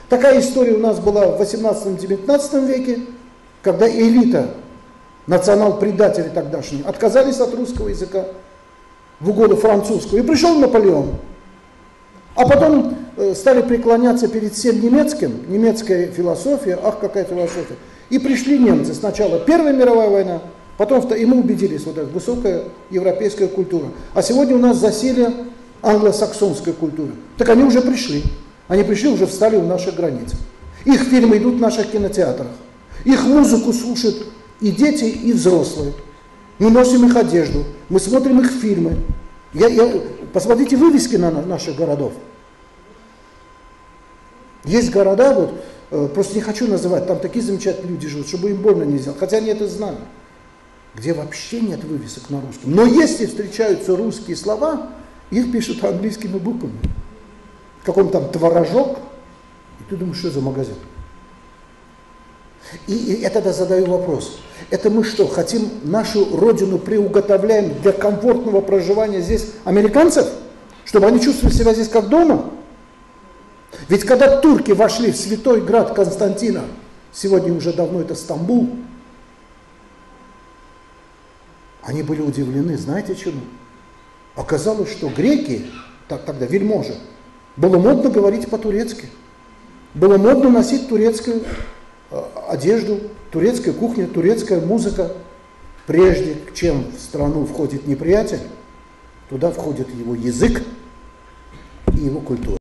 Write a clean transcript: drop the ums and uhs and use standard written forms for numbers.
Такая история у нас была в 18-19 веке, когда элита, национал-предатели тогдашние, отказались от русского языка в угоду французского. И пришел Наполеон. А потом стали преклоняться перед всем немецким, немецкая философия, ах, какая философия. И пришли немцы. Сначала Первая мировая война, потом и мы убедились, вот эта высокая европейская культура. А сегодня у нас засилие англосаксонская культура. Так они уже пришли. Они пришли, уже встали у наших границ. Их фильмы идут в наших кинотеатрах. Их музыку слушают и дети, и взрослые. Мы носим их одежду, мы смотрим их фильмы. Посмотрите вывески на наших городов. Есть города, вот, просто не хочу называть, там такие замечательные люди живут, чтобы им больно не сделать, хотя они это знают, где вообще нет вывесок на русском. Но если встречаются русские слова, их пишут английскими буквами. Какой-то там творожок, и ты думаешь, что за магазин? И я тогда задаю вопрос, это мы что, хотим нашу родину приуготовляем для комфортного проживания здесь американцев? Чтобы они чувствовали себя здесь как дома? Ведь когда турки вошли в святой град Константина, сегодня уже давно это Стамбул, они были удивлены, знаете чему? Оказалось, что греки, тогда вельможи, было модно говорить по-турецки, было модно носить турецкую одежду, турецкая кухня, турецкая музыка. Прежде чем в страну входит неприятель, туда входит его язык и его культура.